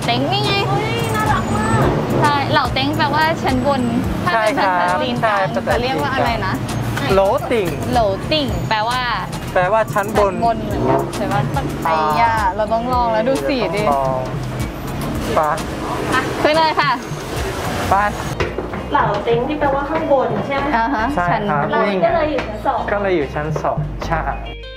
เต็งนี่ไงน่ารักมากใช่เหล่าเต็งแปลว่าชั้นบนถ้าเป็นภาษาจีนจะเรียกว่าอะไรนะโหลติ่งโหลติ่งแปลว่าชั้นบนเหมือนกันใช่ไหมไปย่าเราต้องลองแล้วดูสีดิไปขึ้นเลยค่ะไปเหล่าเต็งที่แปลว่าข้างบนใช่ไหมใช่ครับเราก็เลยอยู่ชั้น 2 ก็เลยอยู่ชั้น 2ใช่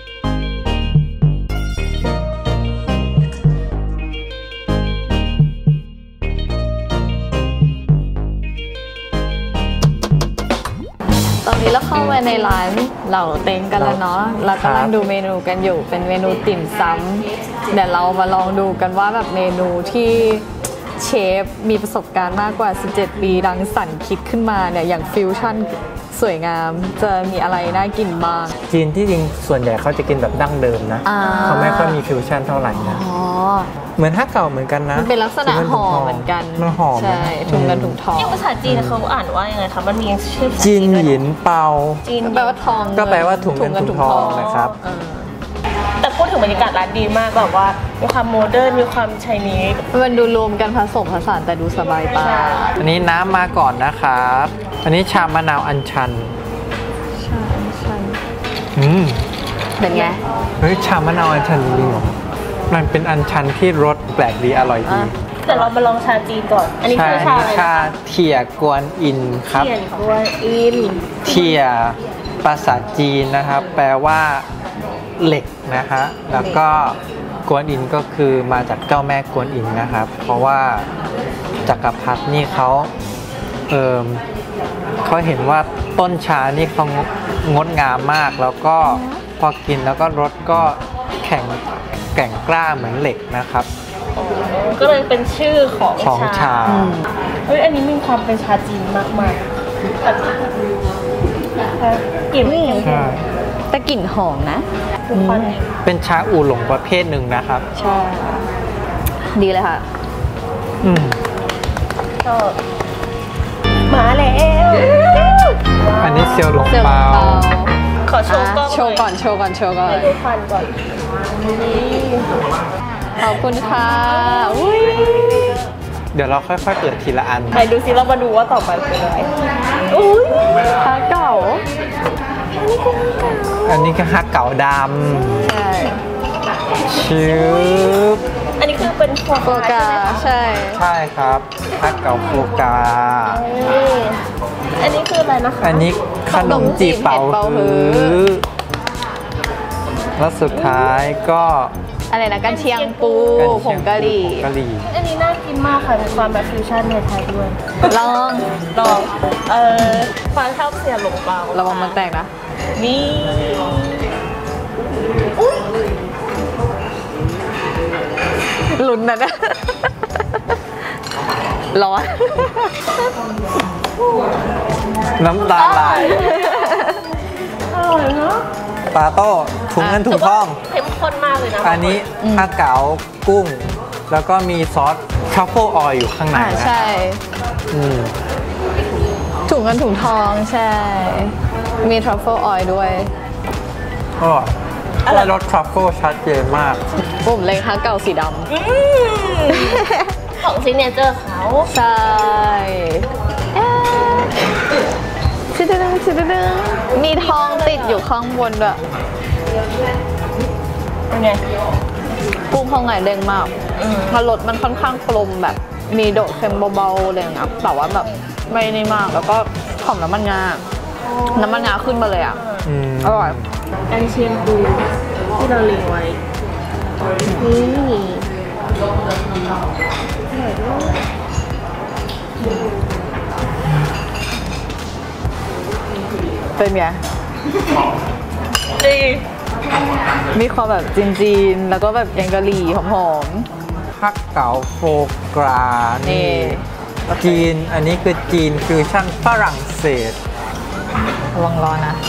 ตอนนี้เราเข้าไปในร้านเหล่าเต็งกันแล้วเนาะเรากำลังดูเมนูกันอยู่เป็นเมนูติ่มซำเดี๋ยวเรามาลองดูกันว่าแบบเมนูที่เชฟมีประสบการณ์มากกว่า17ปีรังสรรค์คิดขึ้นมาเนี่ยอย่างฟิวชั่นสวยงามจะมีอะไรน่ากินบ้างจีนที่จริงส่วนใหญ่เขาจะกินแบบดั้งเดิมนะเขาไม่ค่อยมีฟิวชั่นเท่าไหร่นะเหมือนฮักเก่าเหมือนกันนะมันเป็นลักษณะห่อเหมือนกันมันห่อใช่ถุงเงินถุงทองภาษาจีนเขาอ่านว่ายังไงคะมันมีชื่อจีนหยินเปาจีนแปลว่าทองก็แปลว่าถุงเงินถุงทองนะครับแต่พูดถึงบรรยากาศร้านดีมากแบบว่ามีความโมเดิร์นมีความไชนีสมันดูรวมกันผสมผสานแต่ดูสบายตาอันนี้น้ำมาก่อนนะครับอันนี้ชามะนาวอัญชันเป็นไงเฮ้ยชามะนาวอัญชันจริงเหรอมันเป็นอัญชันที่รสแปลกดีอร่อยดีแต่เรามาลองชาจีนก่อนอันนี้คือชาอะไรชาเทียกวนอินครับเทียกวนอินเทียภาษาจีนนะครับแปลว่าเหล็กนะฮะแล้วก็กวนอินก็คือมาจากเจ้าแม่กวนอินนะครับเพราะว่าจักรพรรดินี่เขาเห็นว่าต้นชานี่เขางดงามมากแล้วก็พอกินแล้วก็รสก็แข็งแกร่งกล้าเหมือนเหล็กนะครับก็เลยเป็นชื่อของชาเฮ้ยอันนี้มีความเป็นชาจีนมากๆกลิ่นแต่กลิ่นหอมนะเป็นชาอู่หลงประเภทหนึ่งนะครับใช่ดีเลยค่ะก็มาแล้วอันนี้เซียวหลงเปาขอโชว์ก่อนโชว์ก่อนให้ดูฟันก่อนขอบคุณค่ะเดี๋ยวเราค่อยๆเปิดทีละอันไหนดูซิเรามาดูว่าต่อไปเป็นอะไรฮักเก่าอันนี้ก็ฮักเก่าดำใช่ชื่ออันนี้คือเป็นโฟกาใช่ครับฮักเก่าโฟกาอันนี้คืออะไรนะคะอันนี้ขนมจีบเป่าฮื้อแล้วสุดท้ายก็อะไรนะกันเชียงปูผงกะหรี่อันนี้น่ากินมากค่ะมีความแบบฟิวชั่นในไทยด้วยลองฟังชอบเสียหลงเปาระวังมันแตกนะนี่ลุ้นนะร้อนน้ำตาไหลอร่อยเนาะปลาโต้ถุงเงินถุงทองเข้มข้นมากเลยนะอันนี้ข้าวเก๋ากุ้งแล้วก็มีซอสทรัฟเฟิลออยล์อยู่ข้างในนะใช่ถุงเงินถุงทองใช่มีทรัฟเฟิลออยล์ด้วยแล้วรสทรัฟเฟิลชัดเจนมากปุ่มเล็กค่ะเก่าสีดำของซิกเนเจอร์เขาใช่มีทองติดอยู่ข้างบนด้วยเป็นไงกุ้งเขาไงเด้งมากรสมันค่อนข้างกลมแบบมีโดดเค็มเบาๆเลยนะแต่ว่าแบบไม่นี่มากแล้วก็หอมน้ำมันงาขึ้นมาเลยอ่ะอร่อยกันเชียงปูที่เราเลี้ยงไว้นี่เป็นไงดีมีความแบบจีนๆแล้วก็แบบแกงกะหรี่หอมๆฮักเก๋าโฟกรานี่จีนอันนี้คือจีนฟิวชั่นฝรั่งเศสระวังร้อนนะ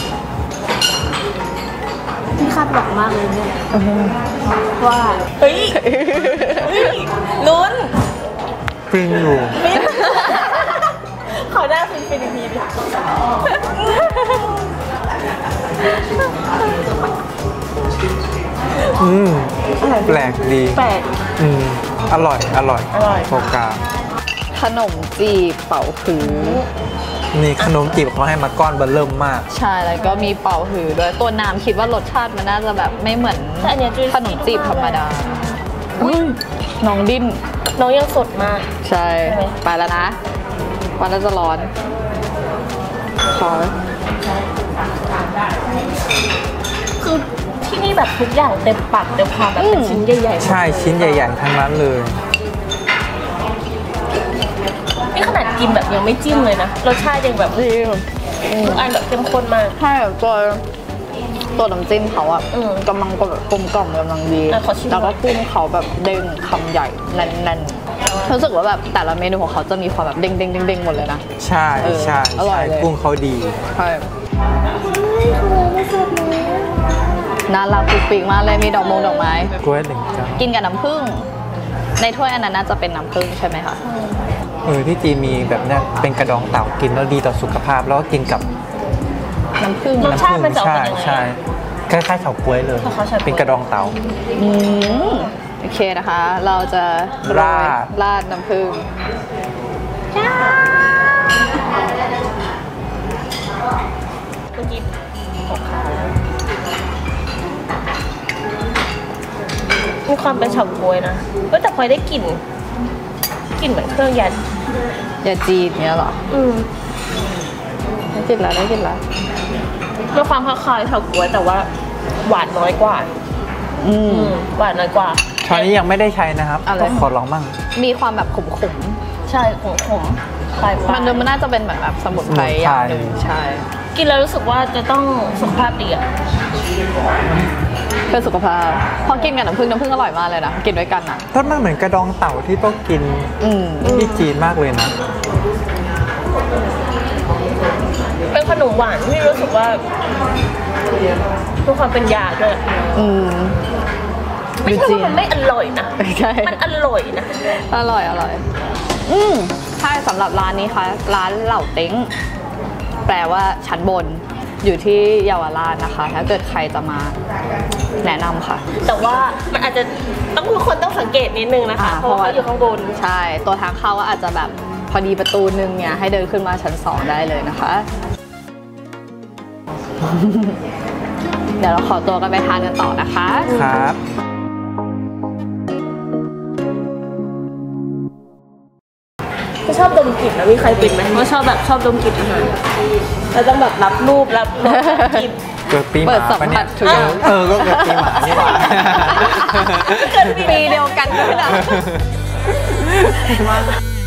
ที่คาดหวังมากเลยเนี่ยว่าเฮ้ยลุ้นฟินอยู่ขอหน้าฟินดิแปลกดีแปลกอร่อยโฟกาขนมจีบเป่าฮื้อนี่ขนมจีบเขาให้มาก้อนเบอร์เริ่มมากใช่แล้วก็มีเป่าฮื้อด้วยตัวน้ำคิดว่ารสชาติมันน่าจะแบบไม่เหมือนแต่อันเนี้ยจุ้ยขนมจีบธรรมดาน้องดิ้นน้องยังสดมากใช่ใช่ไหมไปแล้วนะวันน่าจะร้อนขอคือที่นี่แบบทุกอย่างเต็มปากเต็มคำแบบเป็นชิ้นใหญ่ๆใช่ชิ้นใหญ่ๆทั้งนั้นเลยนี่ขนาดกินแบบยังไม่จิ้มเลยนะรสชาติยังแบบดีทุกอันแบบเข้มข้นมากใช่ตัวน้ำจิ้มเขาอะอืมกำลังแบบกลมกล่อมกำลังดีอ่ะขอชิมแล้วก็กุ้งเขาแบบเด้งคำใหญ่แน่นๆรู้สึกว่าแบบแต่ละเมนูของเขาจะมีความแบบเด้งหมดเลยนะใช่เออใช่อร่อใช่ยเลยกุ้งเขาดีใช่น่ารักปุกปิกมากเลยมีดอกไม้กล้วยหนึ่งจ้ากินกับน้ำผึ้งในถ้วยอันนั้นน่าจะเป็นน้ำผึ้งใช่ไหมคะที่จีนมีแบบเนี้ยเป็นกระดองเต่ากินแล้วดีต่อสุขภาพแล้วก็กินกับน้ำผึ้งรสชาติมันจะออกใช่เป็นยังไงใช่คล้ายๆเฉาก๊วยเลยคล้ายๆเฉาก๊วยเป็นกระดองเต่าอืมโอเคนะคะ เราจะโย ราดน้ำผึ้งเมื่อกี้ของข้าวมีความเป็นเฉาก๊วยนะแต่พลอยได้กลิ่นเหมือนเครื่องยันยาจีนเนี้ยเหรอ ได้กินแล้วมีความคล้ายๆเฉาก๊วยแต่ว่าหวานน้อยกว่า หวานน้อยกว่าตอนนี้ยังไม่ได้ใช้นะครับอะไรต้องขอลองมั่งมีความแบบขมใช่ขมคล้ายๆ มันดูมันน่าจะเป็นเหมือนแบบสมุนไพรอย่างหนึ่งใช่กินแล้วรู้สึกว่าจะต้องสุขภาพดีอ่ะเพื่อสุขภาพพอกินกับน้ำผึ้งอร่อยมากเลยนะ กินด้วยกันอ่ะต้นมันเหมือนกระดองเต่าที่ต้องกินอืมที่จีนมากเลยนะเป็นขนมหวานที่รู้สึกว่ามีความเป็นยาด้วยอืมไม่ใช่ว่ามันไม่อร่อยนะใช่มันอร่อยนะอร่อยใช่สำหรับร้านนี้ค่ะ ร้านเหล่าเต็งแปลว่าชั้นบนอยู่ที่เยาวราชนะคะ ถ้าเกิดใครจะมาแนะนำค่ะแต่ว่ามันอาจจะทุกคนต้องสังเกตนิดนึงนะคะ เพราะว่าเขาอยู่ข้างบนใช่ ตัวทางเข้าก็อาจจะแบบพอดีประตูนึงเนี่ยให้เดินขึ้นมาชั้น 2 ได้เลยนะคะ เดี๋ยวเราขอตัวกันไปทานกันต่อนะคะครับก็ชอบดมกลิ่นนะมีใครเป็นไหมว่าชอบดมกลิ่นอาหารเราต้องแบบรับรูปรับรสกลิ่นเกิดปีหเปิมาดสัมปะผัเนี่ยสทุกอย่างก็เกิดปีหมานี่หว่าปีเดียวกันด้วยนะ